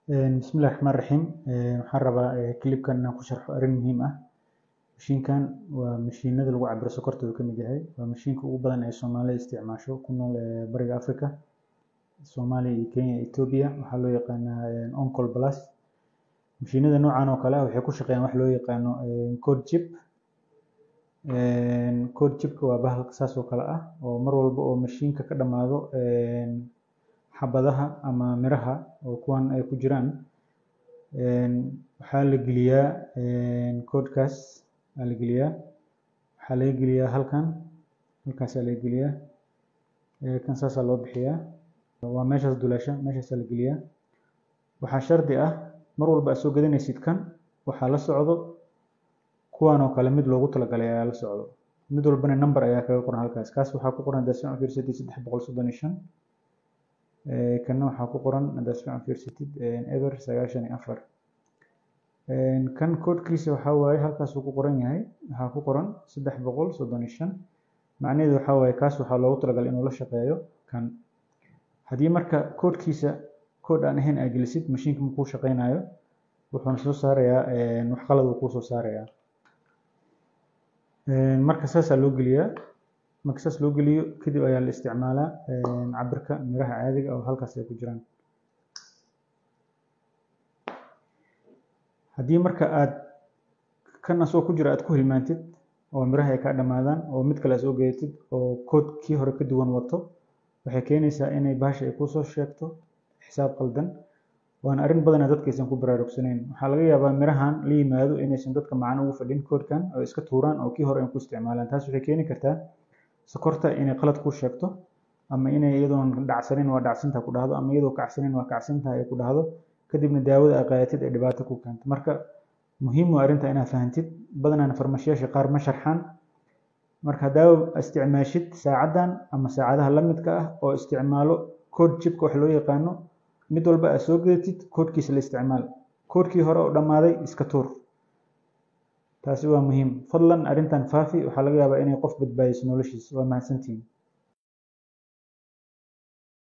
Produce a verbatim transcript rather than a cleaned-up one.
بسم الله الرحمن الرحيم waxaan rabaa clipkan inaan ku sharxo arrin muhiim ah. Mashiinkan waa mashiinada lagu cabiro sokorta uu ka mid yahay. Waa mashiinka ugu badan ee Soomaalida isticmaasho ku nool bariga Afrika, Soomaaliya iyo Kenya iyo Ethiopia. Waxaa loo yaqaanaa Oncol Plus. Mashiinada noocan oo kale ah waxay ku shaqeeyaan wax loo yaqaano code chip. Code chipka waa bahalka saas oo kale ah oo mar walba oo mashiinka ka dhamaado xabadaha ama miraha oo kuwan ay ku jiraan waxaa la geliyaa codekaas la geliyaa waxaa laga geliyaa halkan halkaas la geliyaa kan saas loo bixiyaa waa meeshaas dulasha meeshaas la geliyaa. waxaa shardi ah mar walba aad soo gadanaysid kan waxaa la socdo kuwan oo kale mid loogu talagalay ayaa la socdo, mid walbana number ayaa kaga qoran halkaas. kaas waxaa ku qoran dashan fiirsatid saddex boqol soddon iyo shan, kana waxaa ku qoran dashan fiirsatid eber sagaashan iyo afar. kan koodkiisa waxaa waaye halkaas uu ku qoran yahay, waxaa ku qoran saddex boqol soddon iyo shan. macnaheedu waxaa waaye kaas waxaa loogu talagalay inuu la shaqeeyo kan. haddii marka koodkiisa kood aan ahayn aad gelisid mashiinka ma kuu shaqeynayo, wuxuuna soo saarayaa wax qalad uu kuu soo saarayaa. marka saas loo geliyaa marka saas loo geliyo kadib ayaa la isticmaalaa cabirka miraha caadiga oo halkaas ay ku jiraan. haddii marka aad kan asoo ku jira aad ku hilmaantid oo miraha ay ka dhamaadaan oo mid kale soo geeyatid oo koodkii hore ka duwan wato, waxay keenaysaa inay baasha ay kusoo sheegto xisaab qaldan. waana arrin badan dadka aysan ku baraarugsanayn. waxaa laga yaabaa mirahan la yimaado inaysan dadka macno ugu fadhin koodkan oo iska tuuraan oo kii hore ay ku isticmaalaan. taas waxay keeni kartaa sokorta inay qalad ku sheegto ama inay iyadoon dhacsanin waa dhacsantaa ku dhahdo ama iyadoo kacsanin waa kacsantaa ay ku dhahdo, kadibna daawada aad qaadatid ay dhibaato ku keento. marka muhiim waa arrinta inaad fahantid. badanaan farmashiyaasha qaar ma sharxaan. marka daawo isticmaashid saacadan ama saacadaha la midka ah oo isticmaalo code chipka wax loo yaqaano, mid walba aad soo gadatid koodkiisa la isticmaal, koodkii hore oo dhammaaday iska tuur. taasi waa muhiim. fadlan arrintan faafi, waxaa laga yaabaa inay qof badbaadiso noloshiisa. waa mahadsantihiin.